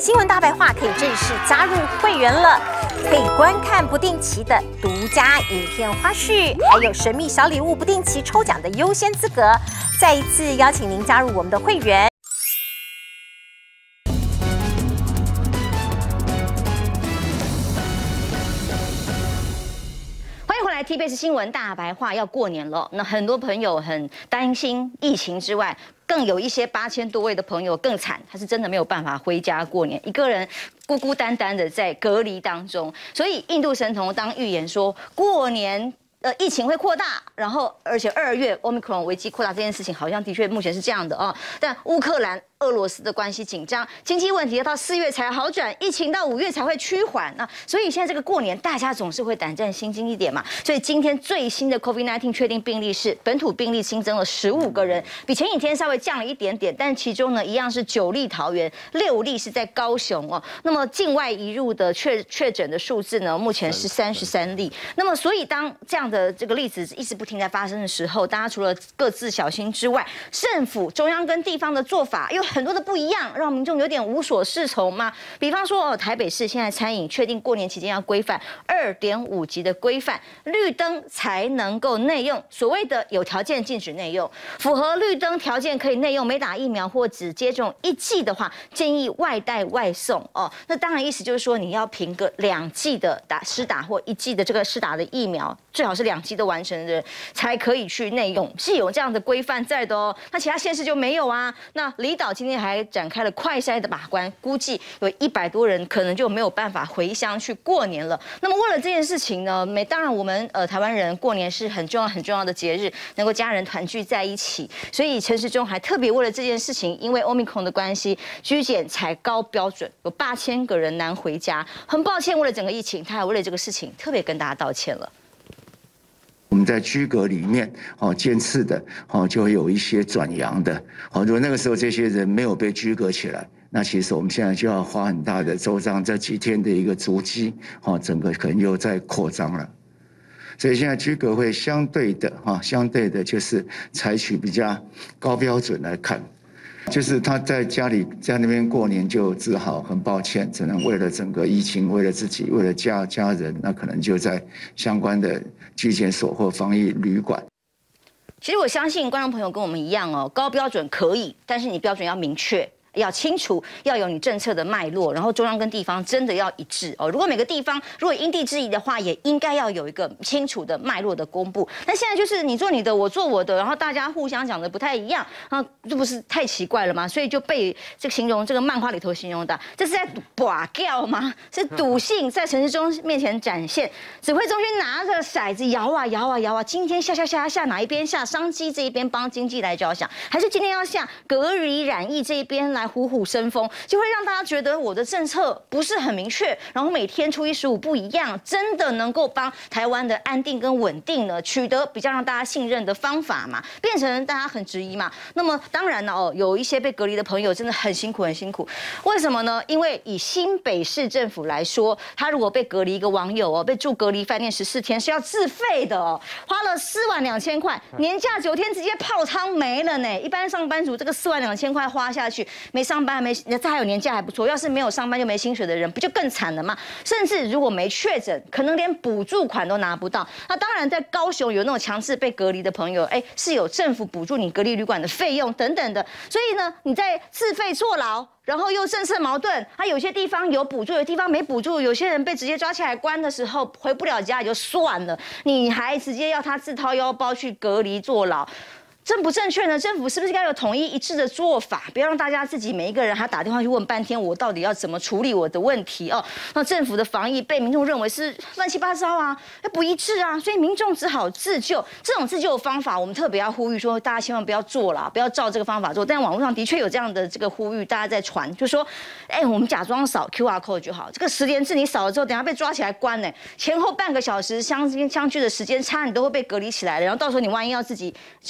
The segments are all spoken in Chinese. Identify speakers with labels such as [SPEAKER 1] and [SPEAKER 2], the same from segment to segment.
[SPEAKER 1] 新闻大白话可以正式加入会员了，可以观看不定期的独家影片花絮，还有神秘小礼物不定期抽奖的优先资格。再一次邀请您加入我们的会员。
[SPEAKER 2] TBS 新闻大白话要过年了，那很多朋友很担心疫情之外，更有一些8000多位的朋友更惨，他是真的没有办法回家过年，一个人孤孤单单的在隔离当中。所以印度神童当预言说过年疫情会扩大，然后而且2月 Omicron 危机扩大这件事情，好像的确目前是这样的哦。但乌克兰、俄罗斯的关系紧张，经济问题要到4月才好转，疫情到5月才会趋缓。那所以现在这个过年，大家总是会胆战心惊一点嘛。所以今天最新的 COVID-19 确定病例是本土病例新增了15个人，比前几天稍微降了一点点，但其中呢一样是9例桃园，6例是在高雄哦。那么境外移入的确诊的数字呢，目前是33例。那么所以当这样的这个例子一直不停在发生的时候，大家除了各自小心之外，政府中央跟地方的做法又很多的不一样，让民众有点无所适从嘛。比方说，台北市现在餐饮确定过年期间要规范2.5级的规范，绿灯才能够内用，所谓的有条件禁止内用，符合绿灯条件可以内用，没打疫苗或只接种1剂的话，建议外带外送哦。那当然意思就是说，你要凭个2剂的施打或1剂的这个施打的疫苗，最好是2剂都完成的人才可以去内用，是有这样的规范在的哦。那其他县市就没有啊。那离岛今天还展开了快筛的把关，估计有100多人可能就没有办法回乡去过年了。那么为了这件事情呢，当然我们台湾人过年是很重要的节日，能够家人团聚在一起，所以陈时中还特别为了这件事情，因为 Omicron 的关系，居检采高标准，有8000个人难回家。很抱歉，为了整个疫情，他还为了这个事情特别跟大家道歉了。
[SPEAKER 3] 我们在居隔里面，渐次的，就会有一些转阳的，如果那个时候这些人没有被居隔起来，那其实我们现在就要花很大的周章，这几天的一个足迹，整个可能又在扩张了。所以现在居隔会相对的就是采取比较高标准来看。就是他在家里在那边过年就只好很抱歉，只能为了整个疫情，为了自己，为了家人，那可能就在相关的居检所或防疫旅馆。
[SPEAKER 2] 其实我相信观众朋友跟我们一样哦，高标准可以，但是你标准要明确。要清楚，要有你政策的脉络，然后中央跟地方真的要一致哦。如果每个地方如果因地制宜的话，也应该要有一个清楚的脉络的公布。但现在就是你做你的，我做我的，然后大家互相讲的不太一样，啊，这不是太奇怪了吗？所以就被这个形容这个漫画里头形容的，这是在拔掉吗？是赌性在陈时中面前展现。指挥中心拿着骰子摇啊摇啊摇啊，今天下哪一边下？商机这一边帮经济来着想，还是今天要下隔离染疫这一边来虎虎生风，就会让大家觉得我的政策不是很明确，然后每天初一十五不一样，真的能够帮台湾的安定跟稳定呢取得比较让大家信任的方法嘛，变成大家很质疑嘛。那么当然了哦，有一些被隔离的朋友真的很辛苦很辛苦，为什么呢？因为以新北市政府来说，他如果被隔离一个网友哦，被住隔离饭店14天是要自费的哦，花了42000块，年假9天直接泡汤没了呢。一般上班族这个42000块花下去，没上班还没，这还有年假还不错。要是没有上班就没薪水的人，不就更惨了吗？甚至如果没确诊，可能连补助款都拿不到。那当然，在高雄有那种强制被隔离的朋友，是有政府补助你隔离旅馆的费用等等的。所以呢，你在自费坐牢，然后又政策矛盾，有些地方有补助，有些地方没补助，有些人被直接抓起来关的时候回不了家也就算了，你还直接要他自掏腰包去隔离坐牢。正不正确呢？政府是不是该有统一一致的做法？不要让大家自己每一个人还打电话去问半天，我到底要怎么处理我的问题哦？那政府的防疫被民众认为是乱七八糟啊，不一致啊，所以民众只好自救。这种自救的方法，我们特别要呼吁说，大家千万不要做啦，不要照这个方法做。但网络上的确有这样的这个呼吁，大家在传，就说，我们假装扫 QR code 就好。这个10连制你扫了之后，等下被抓起来关呢，前后半个小时相距的时间差，你都会被隔离起来了。然后到时候你万一要自己去抓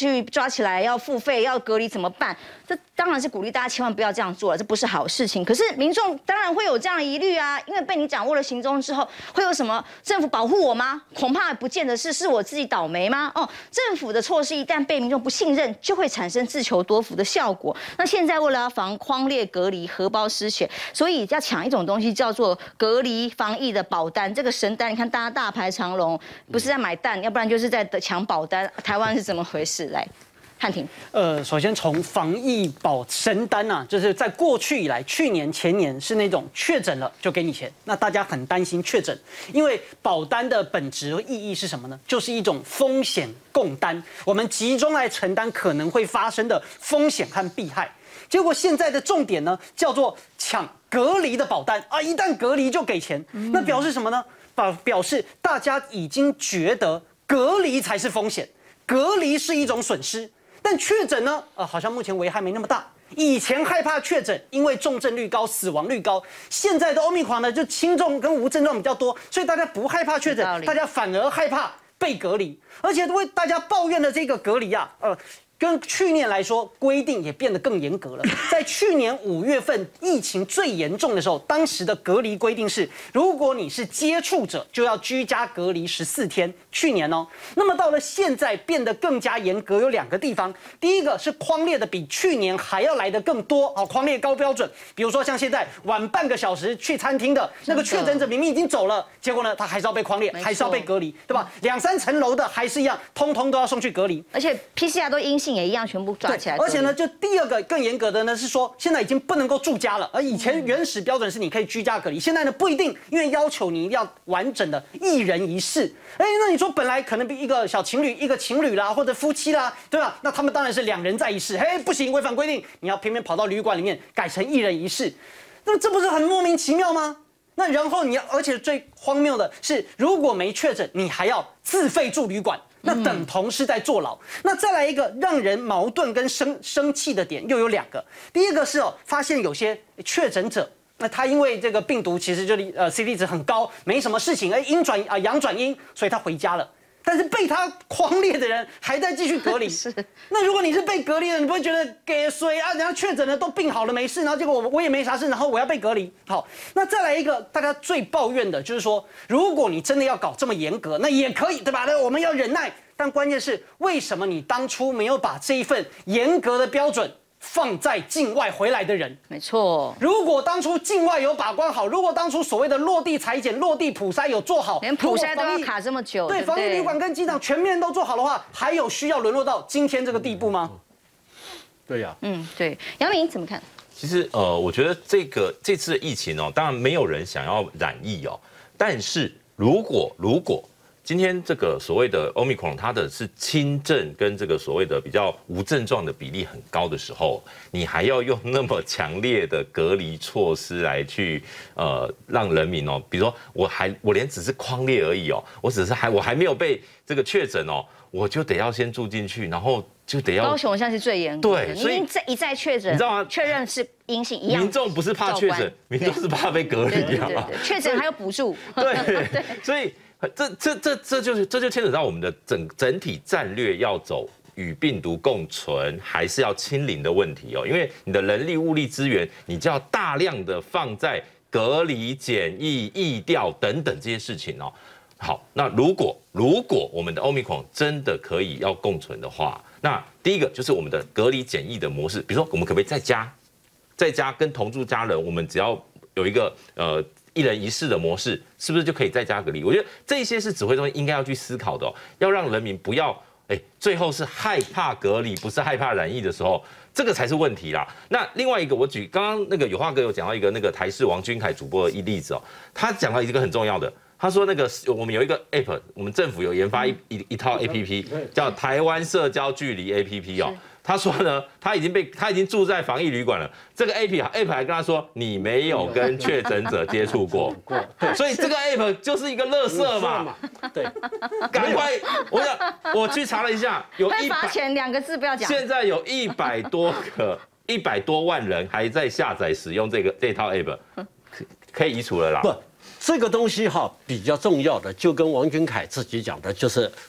[SPEAKER 2] 抓起来要付费要隔离怎么办？这当然是鼓励大家千万不要这样做了，这不是好事情。可是民众当然会有这样的疑虑啊，因为被你掌握了行踪之后，会有什么政府保护我吗？恐怕不见得是我自己倒霉吗？哦，政府的措施一旦被民众不信任，就会产生自求多福的效果。那现在为了要防匡列隔离、荷包失血，所以要抢一种东西叫做隔离防疫的保单。这个神单，你看大家大排长龙，不是在买蛋，要不然就是在抢保单。台湾是怎么回事？来。汉庭，
[SPEAKER 4] 首先从防疫保神单啊，就是在过去以来，去年前年是那种确诊了就给你钱，那大家很担心确诊，因为保单的本质和意义是什么呢？就是一种风险共担，我们集中来承担可能会发生的风险和弊害。结果现在的重点呢，叫做抢隔离的保单啊，一旦隔离就给钱，那表示什么呢？表示大家已经觉得隔离才是风险，隔离是一种损失。但确诊呢？好像目前危害没那么大。以前害怕确诊，因为重症率高、死亡率高。现在的欧米狂呢，就轻重跟无症状比较多，所以大家不害怕确诊，大家反而害怕被隔离。而且为大家抱怨的这个隔离啊，跟去年来说，规定也变得更严格了。在去年5月份疫情最严重的时候，当时的隔离规定是，如果你是接触者，就要居家隔离14天。去年哦，那么到了现在变得更加严格，有2个地方。第一个是匡列的比去年还要来得更多，匡列高标准。比如说像现在晚半个小时去餐厅的那个确诊者，明明已经走了，结果呢他还是要被匡列，还是要被隔离，对吧？2、3层楼的还是一样，通通都要送去隔离，
[SPEAKER 2] 而且 PCR 都阴性。也一样，全部抓起来。
[SPEAKER 4] 而且呢，就第2个更严格的呢是说，现在已经不能够住家了。而以前原始标准是你可以居家隔离，现在呢不一定，因为要求你一定要完整的1人1室。那你说本来可能一个小情侣、一个情侣啦，或者夫妻啦，对吧？那他们当然是2人在1室。不行，违反规定，你要偏偏跑到旅馆里面改成1人1室，那这不是很莫名其妙吗？那然后而且最荒谬的是，如果没确诊，你还要自费住旅馆。那等同是在坐牢。那再来一个让人矛盾跟生气的点，又有2个。第一个是发现有些确诊者，那他因为这个病毒其实就CT 值很高，没什么事情，阳转阴，所以他回家了。但是被他匡列的人还在继续隔离。
[SPEAKER 2] 是。
[SPEAKER 4] 那如果你是被隔离的，你不会觉得给水啊，人家确诊了都病好了没事，然后结果我也没啥事，然后我要被隔离。好，那再来一个大家最抱怨的就是说，如果你真的要搞这么严格，那也可以，对吧？那我们要忍耐。但关键是，为什么你当初没有把这一份严格的标准放在境外回来的人？
[SPEAKER 2] 没错，
[SPEAKER 4] 如果当初境外有把关好，如果当初所谓的落地裁剪、落地普筛有做好，
[SPEAKER 2] 连普筛都要卡这么久，
[SPEAKER 4] 对，防疫旅馆跟机场全面都做好的话，还有需要沦落到今天这个地步吗？
[SPEAKER 5] 对呀，
[SPEAKER 2] 对，杨明怎么看？
[SPEAKER 5] 其实我觉得这次的疫情当然没有人想要染疫但是如果今天这个所谓的 Omicron 它的是轻症跟这个所谓的比较无症状的比例很高的时候，你还要用那么强烈的隔离措施来去让人民比如说我连只是匡列而已我还没有被这个确诊我就得要先住进去，然后就得要。
[SPEAKER 2] 高雄现在是最严格的，
[SPEAKER 5] 对，所以
[SPEAKER 2] 一再确诊，
[SPEAKER 5] 你知道吗？
[SPEAKER 2] 确认是阴性一样。
[SPEAKER 5] 民众不是怕确诊，民众是怕被隔离
[SPEAKER 2] 对，确诊还有补助。
[SPEAKER 5] 对，所以这就牵扯到我们的整体战略要走与病毒共存，还是要清零的问题因为你的人力、物力资源，你就要大量的放在隔离、检疫、疫调等等这些事情好，那如果我们的 Omicron 真的可以要共存的话，那第一个就是我们的隔离检疫的模式，比如说我们可不可以在家跟同住家人，我们只要有一个1人1室的模式，是不是就可以在家隔离？我觉得这些是指挥中心应该要去思考的要让人民不要最后是害怕隔离，不是害怕染疫的时候，这个才是问题啦。那另外一个，我举刚刚那个有话哥有讲到一个那个台视王君凯主播的例子他讲到一个很重要的。他说：“那个我们有一个 app， 我们政府有研发一套 app， 叫台湾社交距离 app 他说呢，他已经住在防疫旅馆了。这个 app 还跟他说，你没有跟确诊者接触过，所以这个 app 就是一个垃圾嘛。对，赶快，我去查了一下，有
[SPEAKER 2] 会罚钱2个字不要讲。
[SPEAKER 5] 现在有100多万人还在下载使用这套 app， 可以移除了啦。
[SPEAKER 6] 不。”这个东西比较重要的，就跟王君凯自己讲的，就是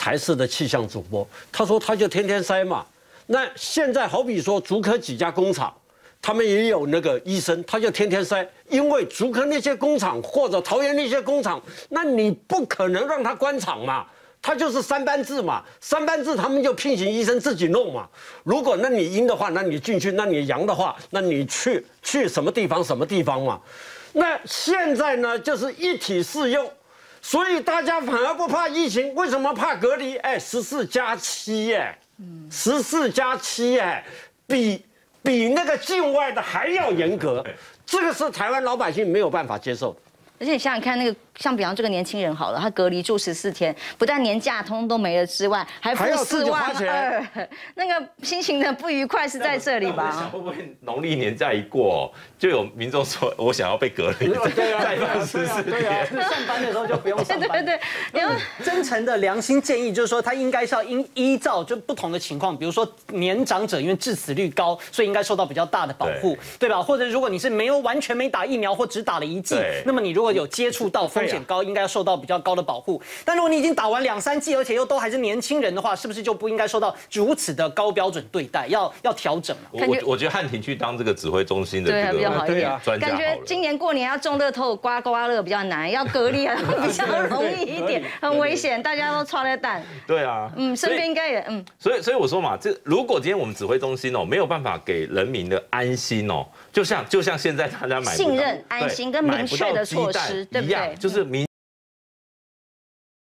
[SPEAKER 6] 台视的气象主播，他说他就天天塞嘛。那现在好比说竹科几家工厂，他们也有那个医生，他就天天塞，因为竹科那些工厂或者桃园那些工厂，那你不可能让他关厂嘛。他就是3班制嘛，3班制他们就聘请医生自己弄嘛。如果那你阴的话，那你进去；那你阳的话，那你去什么地方嘛。那现在呢，就是一体适用，所以大家反而不怕疫情，为什么怕隔离？哎，14+7哎，14+7哎，比那个境外的还要严格，这个是台湾老百姓没有办法接受的。
[SPEAKER 2] 而且你想想看，那个像比方这个年轻人好了，他隔离住14天，不但年假通通都没了之外，还付4万2，那个心情的不愉快是在这里吧？
[SPEAKER 5] 会不会农历年假一过，就有民众说我想要被隔离，再放14天？
[SPEAKER 4] 上班的时候就不用上班。
[SPEAKER 2] 对，然后
[SPEAKER 4] 真诚的良心建议就是说，他应该是要依照就不同的情况，比如说年长者因为致死率高，所以应该受到比较大的保护，对吧？或者如果你是完全没打疫苗或只打了1剂，那么你如果有接触到风险高，应该要受到比较高的保护。但如果你已经打完2、3剂，而且又都还是年轻人的话，是不是就不应该受到如此的高标准对待？要调整了。
[SPEAKER 5] 我觉得汉庭去当这个指挥中心的这个
[SPEAKER 2] 比较好一点，
[SPEAKER 5] 专家好了。
[SPEAKER 2] 感觉今年过年要中乐透、刮刮乐比较难，要隔离比较容易一点，很危险，大家都抓了蛋。
[SPEAKER 5] 对啊，
[SPEAKER 2] 身边应该也
[SPEAKER 5] 所以我说嘛，如果今天我们指挥中心没有办法给人民的安心就像现在大家买不到
[SPEAKER 2] 信任、安心跟明确的措施，对不对？
[SPEAKER 5] 就是